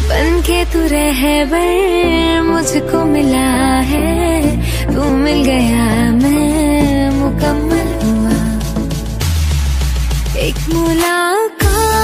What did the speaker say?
बन के तू रहबर मुझको मिला है, तू मिल गया मैं मुकम्मल हुआ। एक मुलाकात